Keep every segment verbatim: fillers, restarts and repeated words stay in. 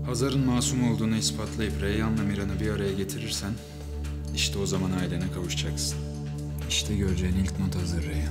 Hazar'ın masum olduğunu ispatlayıp Reyhan'la Miran'ı bir araya getirirsen işte o zaman ailene kavuşacaksın. İşte göreceğin ilk not hazır Reyhan.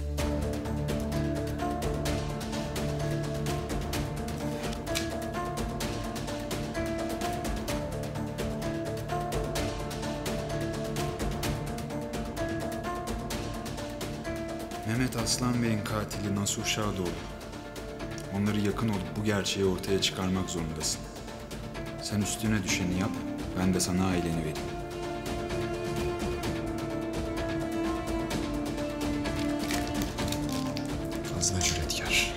Mehmet Aslan Bey'in katili Nasuh Şadoğlu. Onları yakın olup bu gerçeği ortaya çıkarmak zorundasın. Sen üstüne düşeni yap, ben de sana aileni vereyim. Fazla cüretkar.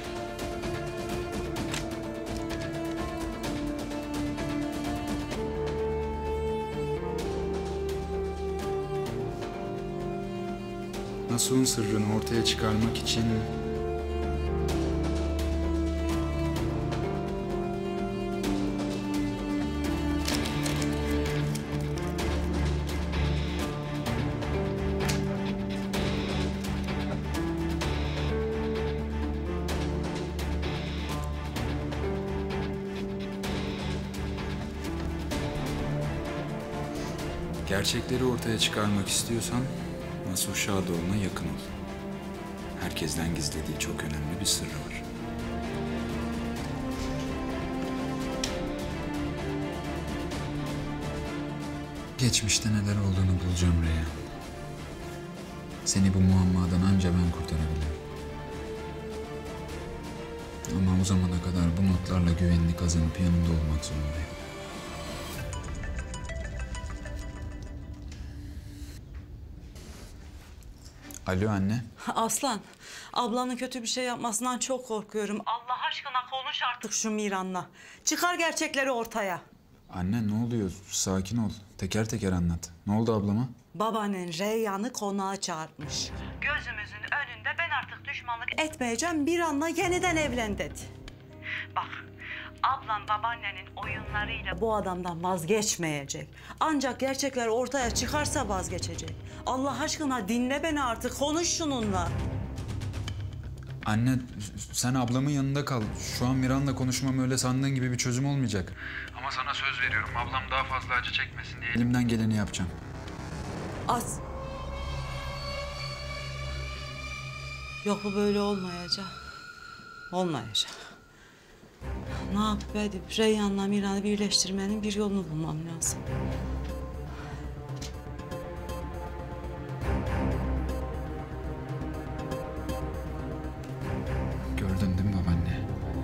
Nasuh'un sırrını ortaya çıkarmak için gerçekleri ortaya çıkarmak istiyorsan Nasuh Şadoğlu'na yakın ol. Herkesten gizlediği çok önemli bir sırrı var. Geçmişte neler olduğunu bulacağım Reyhan. Seni bu muammadan anca ben kurtarabilirim. Ama o zamana kadar bu notlarla güvenini kazanıp yanında olmak zorundayım. Alo anne. Aslan, ablanın kötü bir şey yapmasından çok korkuyorum. Allah aşkına konuş artık şu Miran'la. Çıkar gerçekleri ortaya. Anne ne oluyor? Sakin ol. Teker teker anlat. Ne oldu ablama? Babanın Reyhan'ı konağa çağırmış. Gözümüzün önünde ben artık düşmanlık etmeyeceğim, Miran'la yeniden evlen dedi. Bak, ablan babaannenin oyunlarıyla bu adamdan vazgeçmeyecek. Ancak gerçekler ortaya çıkarsa vazgeçecek. Allah aşkına dinle beni artık, konuş şununla. Anne sen ablamın yanında kal. Şu an Miran'la konuşmam öyle sandığın gibi bir çözüm olmayacak. Ama sana söz veriyorum. Ablam daha fazla acı çekmesin diye elimden geleni yapacağım. Az. Yok bu böyle olmayacak. Olmayacak. Ne yapıp edip Reyhan'la Miran'ı birleştirmenin bir yolunu bulmam lazım. Gördün değil mi babaanne?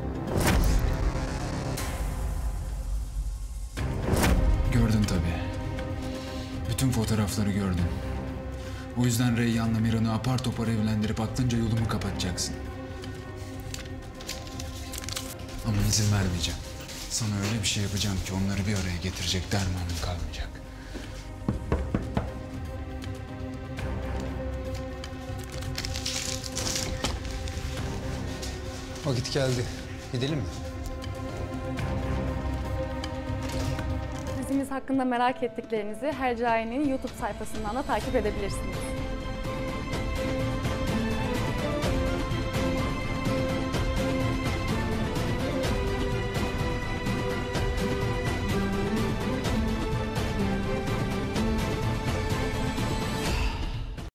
Gördün tabii. Bütün fotoğrafları gördün. O yüzden Reyhan'la Miran'ı apar topar evlendirip aklınca yolumu kapatacaksın. Ama izin vermeyeceğim. Sana öyle bir şey yapacağım ki onları bir araya getirecek dermanım kalmayacak. Vakit geldi. Gidelim mi? Dizimiz hakkında merak ettiklerinizi Hercai'nin YouTube sayfasından da takip edebilirsiniz.